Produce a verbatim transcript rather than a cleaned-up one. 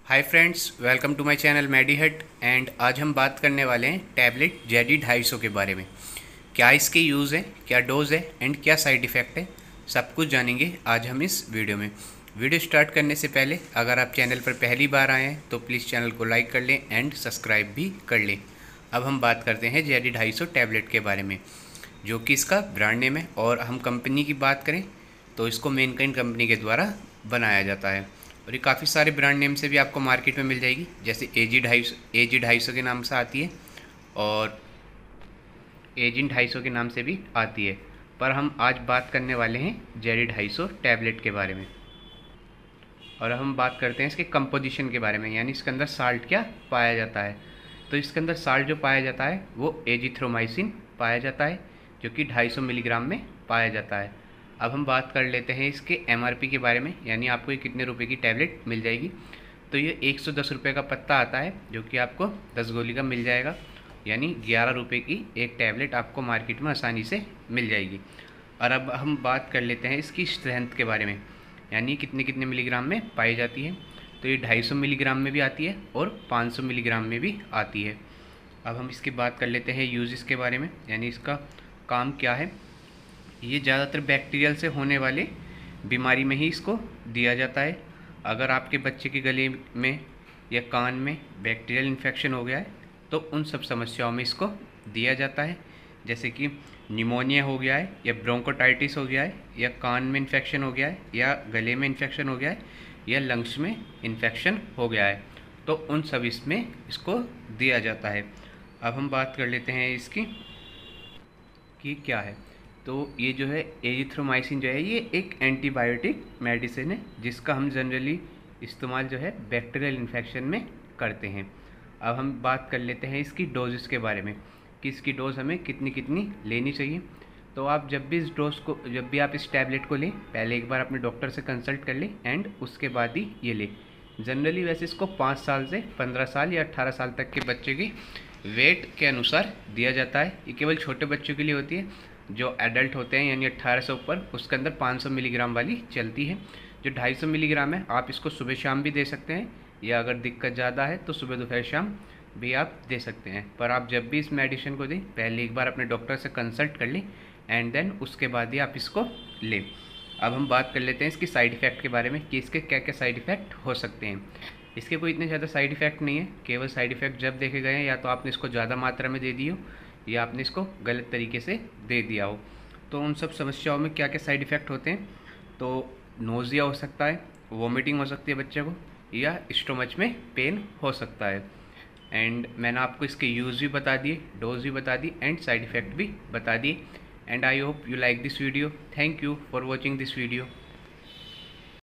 Hi friends, welcome to my channel MediHut. And आज हम बात करने वाले हैं टैबलेट जेडी ढाई सौ के बारे में। क्या इसके यूज़ है, क्या डोज है एंड क्या साइड इफ़ेक्ट है, सब कुछ जानेंगे आज हम इस वीडियो में। वीडियो स्टार्ट करने से पहले अगर आप चैनल पर पहली बार आए हैं तो प्लीज़ चैनल को लाइक कर लें एंड सब्सक्राइब भी कर लें। अब हम बात करते हैं जेडी ढाई सौ टैबलेट के बारे में, जो कि इसका ब्रांड नेम है। और हम कंपनी की बात करें तो इसको मेनकाइन कंपनी के द्वारा बनाया जाता है। और ये काफ़ी सारे ब्रांड नेम से भी आपको मार्केट में मिल जाएगी, जैसे ए जी ढाई सौ ए जी ढाई सौ के नाम से आती है और एजिन ढाई सौ के नाम से भी आती है। पर हम आज बात करने वाले हैं जेडी ढाई सौ टैबलेट के बारे में। और हम बात करते हैं इसके कंपोजिशन के बारे में, यानी इसके अंदर साल्ट क्या पाया जाता है। तो इसके अंदर साल्ट जो पाया जाता है वो एजिथ्रोमाइसिन पाया जाता है, जो कि ढाई सौ मिलीग्राम में पाया जाता है। अब हम बात कर लेते हैं इसके एमआरपी के बारे में, यानी आपको ये कितने रुपए की टैबलेट मिल जाएगी। तो ये एक सौ दस रुपये का पत्ता आता है, जो कि आपको दस गोली का मिल जाएगा, यानी ग्यारह रुपये की एक टैबलेट आपको मार्केट में आसानी से मिल जाएगी। और अब हम बात कर लेते हैं इसकी स्ट्रेंथ के बारे में, यानी कितने कितने मिलीग्राम में पाई जाती है। तो ये ढाई सौ मिलीग्राम में भी आती है और पाँच सौ मिलीग्राम में भी आती है। अब हम इसकी बात कर लेते हैं यूज़ इसके बारे में, यानी इसका काम क्या है। ये ज़्यादातर बैक्टीरियल से होने वाले बीमारी में ही इसको दिया जाता है। अगर आपके बच्चे के गले में या कान में बैक्टीरियल इन्फेक्शन हो गया है तो उन सब समस्याओं में इसको दिया जाता है, जैसे कि निमोनिया हो गया है या ब्रोंकोटाइटिस हो गया है या कान में इन्फेक्शन हो गया है या गले में इन्फेक्शन हो गया है या लंग्स में इन्फेक्शन हो गया है, तो उन सब इसमें इसको दिया जाता है। अब हम बात कर लेते हैं इसकी कि क्या है। तो ये जो है एजिथ्रोमाइसिन जो है ये एक एंटीबायोटिक मेडिसिन है, जिसका हम जनरली इस्तेमाल जो है बैक्टीरियल इन्फेक्शन में करते हैं। अब हम बात कर लेते हैं इसकी डोजेस के बारे में कि इसकी डोज हमें कितनी कितनी लेनी चाहिए। तो आप जब भी इस डोज को जब भी आप इस टैबलेट को लें, पहले एक बार अपने डॉक्टर से कंसल्ट कर लें एंड उसके बाद ही ये लें। जनरली वैसे इसको पाँच साल से पंद्रह साल या अट्ठारह साल तक के बच्चे की वेट के अनुसार दिया जाता है। ये केवल छोटे बच्चों के लिए होती है। जो एडल्ट होते हैं यानी अट्ठारह से ऊपर, उसके अंदर पाँच सौ मिलीग्राम वाली चलती है। जो ढाई सौ मिलीग्राम है आप इसको सुबह शाम भी दे सकते हैं, या अगर दिक्कत ज़्यादा है तो सुबह दोपहर शाम भी आप दे सकते हैं। पर आप जब भी इस मेडिसिन को दें, पहले एक बार अपने डॉक्टर से कंसल्ट कर लें एंड देन उसके बाद ही आप इसको लें। अब हम बात कर लेते हैं इसकी साइड इफ़ेक्ट के बारे में कि इसके क्या क्या साइड इफ़ेक्ट हो सकते हैं। इसके कोई इतने ज़्यादा साइड इफ़ेक्ट नहीं है। केवल साइड इफ़ेक्ट जब देखे गए हैं या तो आपने इसको ज़्यादा मात्रा में दे दी हो या आपने इसको गलत तरीके से दे दिया हो। तो उन सब समस्याओं में क्या क्या साइड इफ़ेक्ट होते हैं, तो नोज़िया हो सकता है, वॉमिटिंग हो सकती है बच्चे को, या स्टोमच में पेन हो सकता है। एंड मैंने आपको इसके यूज़ भी बता दिए, डोज भी बता दी एंड साइड इफ़ेक्ट भी बता दिए। And I hope you like this video. Thank you for watching this video.